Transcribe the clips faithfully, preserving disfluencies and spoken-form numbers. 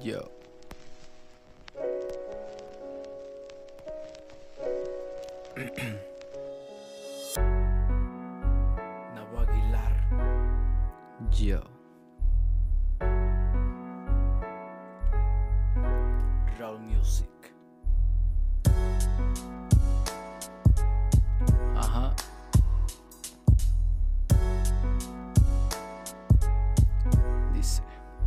Yo. Nabo Aguilar. Yo. Raw Music. Ajá. Dice: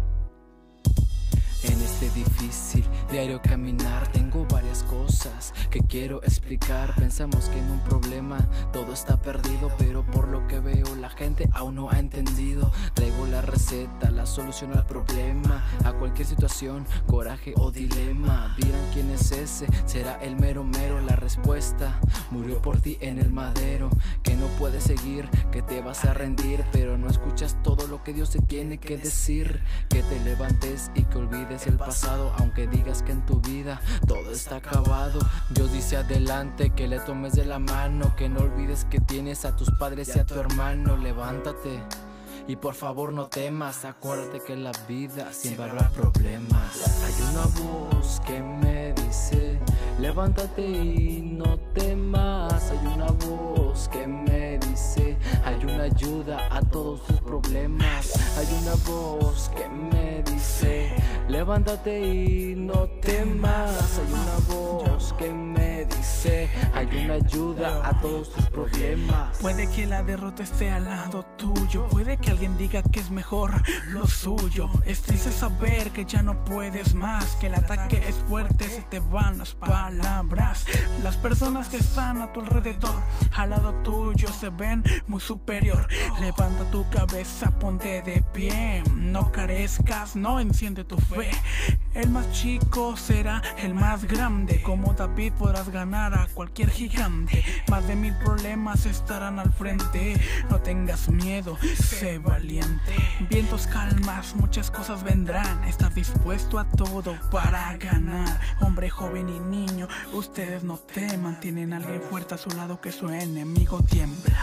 en este difícil diario caminar tengo varias cosas que quiero explicar. Pensamos que en un problema todo está perdido, pero por lo que veo la gente aún no ha entendido. Traigo la receta, la solución al problema, a cualquier situación, coraje o dilema. Dirán quién es ese, será el mero mero. La respuesta: murió por ti en el madero. Que no puedes seguir, que te vas a rendir, pero no escuchas todo lo que Dios te tiene que decir. Que te levantes y que olvides el pasado, aunque digas que en tu vida todo está acabado. Dios dice adelante, que le tomes de la mano, que no olvides que tienes a tus padres y a tu hermano. Levántate y por favor no temas, acuérdate que en la vida siempre habrá problemas. Hay una voz que me dice: levántate y no temas. Hay una voz que me dice: hay una ayuda a todos tus problemas. Hay una voz que me dice: levántate y no temas. Hay una voz que me dice: hay una ayuda a todos tus problemas. Puede que la derrota esté al lado tuyo, puede que alguien diga que es mejor lo suyo. Es triste saber que ya no puedes más, que el ataque es fuerte, se te van las palabras. Las personas que están a tu alrededor, al lado tuyo, se ven muy superior. Levanta tu cabeza, ponte de pie, no carezcas, no enciende tu fe. El más chico será el más grande, como David podrás ganar a cualquier gigante. Más de mil problemas estarán al frente, no tengas miedo, sé valiente. Vientos calmas, muchas cosas vendrán, estás dispuesto a todo para ganar. Hombre, joven y niño, ustedes no teman, tienen a alguien fuerte a su lado que su enemigo tiembla.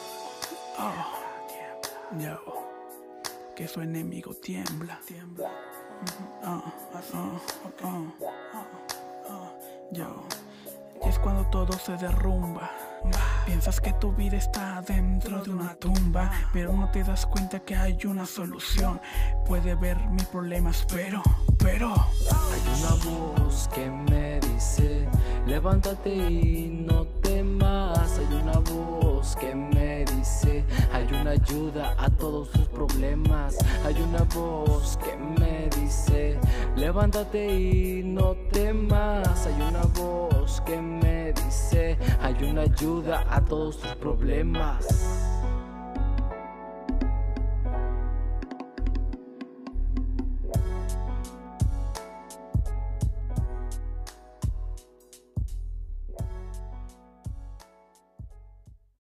Oh, yo, que su enemigo tiembla, tiembla. Oh, oh, oh, oh, oh, yo. Y es cuando todo se derrumba. Piensas que tu vida está dentro de una tumba, pero no te das cuenta que hay una solución. Puede ver mis problemas, pero, pero hay una voz que me dice: levántate y no temas. Hay una voz que me dice: hay una ayuda a todos tus problemas. Hay una voz que me dice: levántate y no temas. Hay una voz que me dice: hay una ayuda a todos tus problemas.